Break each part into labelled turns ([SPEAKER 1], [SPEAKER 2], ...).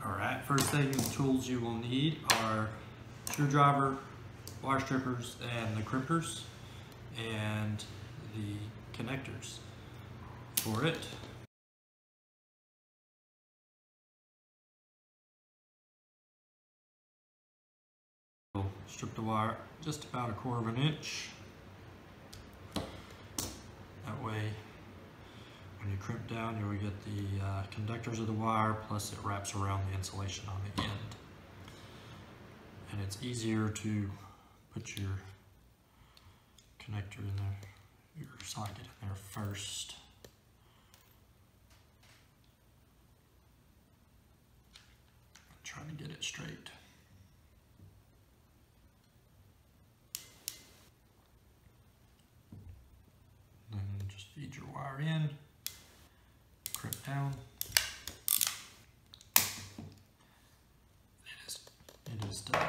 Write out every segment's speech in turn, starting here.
[SPEAKER 1] Alright, first thing, the tools you will need are screwdriver, wire strippers, and the crimpers, and the connectors for it. We'll strip the wire just about 1/4 inch. That way, when you crimp down, you'll get the conductors of the wire, plus it wraps around the insulation on the end. And it's easier to put your connector in there, your socket in there first. I'm trying to get it straight. Then just feed your wire in, crimp down. It is done.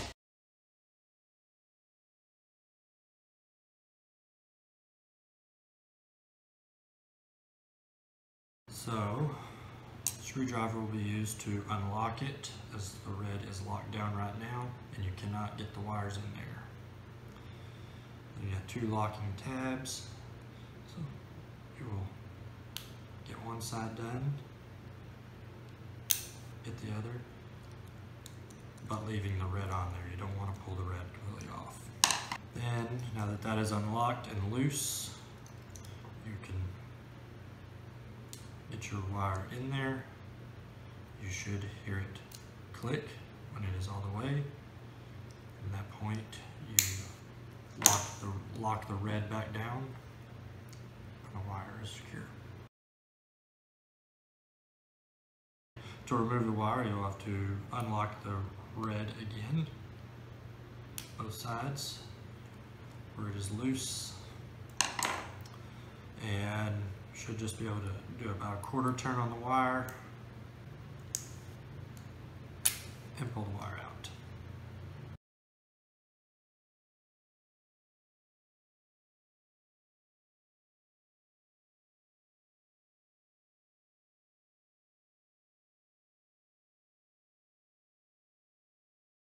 [SPEAKER 1] So, screwdriver will be used to unlock it, as the red is locked down right now and you cannot get the wires in there. Then you have 2 locking tabs, so you will get one side done, get the other, but leaving the red on there. You don't want to pull the red completely off. Then, now that that is unlocked and loose, you can get your wire in there. You should hear it click when it is all the way. At that point, you lock the red back down, and the wire is secure. To remove the wire, you'll have to unlock the red again, both sides, where it is loose, and should just be able to do about 1/4 turn on the wire and pull the wire out.